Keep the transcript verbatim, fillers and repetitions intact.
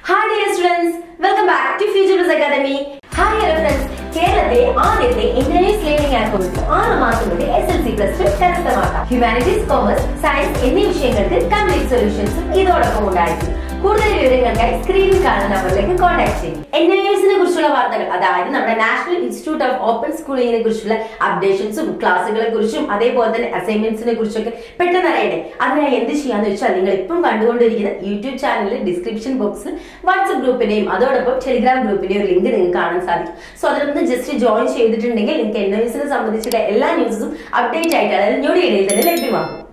Hi dear students, welcome back to Future Plus Academy. Hi dear friends, കേരളത്തെ ആദ്യത്തെ internet learning app ആറ് മാസം കൊണ്ട് S L C plus two കരസ്ഥമാക്കാം. Humanities, commerce, science എന്നീ വിഷയങ്ങൾക്ക് കംപ്ലീറ്റ് സൊല്യൂഷൻസും ഇതോടൊപ്പം ഉണ്ടായിരിക്കും. കൂടുതൽ വിവരങ്ങൾക്കായി സ്ക്രീനിൽ കാണുന്ന നമ്പറിലേക്ക് കോൺടാക്ട് ചെയ്യും. എൻ ഐ എസിനെ കുറിച്ചുള്ള വാർത്തകൾ, അതായത് നമ്മുടെ നാഷണൽ ഇൻസ്റ്റിറ്റ്യൂട്ട് ഓഫ് ഓപ്പൺ സ്കൂളിങ്ങിനെ കുറിച്ചുള്ള അപ്ഡേഷൻസും ക്ലാസ്സുകളെ കുറിച്ചും അതേപോലെ തന്നെ അസൈൻമെന്റ്സിനെ കുറിച്ചൊക്കെ പെട്ടെന്ന് അറിയട്ടെ. അതിനായി എന്ത് ചെയ്യാന്ന് വെച്ചാൽ നിങ്ങൾ ഇപ്പം കണ്ടുകൊണ്ടിരിക്കുന്ന യൂട്യൂബ് ചാനലിൽ ഡിസ്ക്രിപ്ഷൻ ബോക്സിൽ വാട്സ്ആപ്പ് ഗ്രൂപ്പിന്റെയും അതോടൊപ്പം ടെലിഗ്രാം ഗ്രൂപ്പിന്റെയും ഒരു ലിങ്ക് നിങ്ങൾക്ക് കാണാൻ സാധിക്കും. സോ അതിലൊന്ന് ജസ്റ്റ് ജോയിൻ ചെയ്തിട്ടുണ്ടെങ്കിൽ നിങ്ങൾക്ക് എൻ ഐ എസിനെ സംബന്ധിച്ചുള്ള എല്ലാ ന്യൂസും അപ്ഡേറ്റ് ആയിട്ട് അതായത് ഞൊടിയിടയിൽ തന്നെ ലഭ്യമാകും.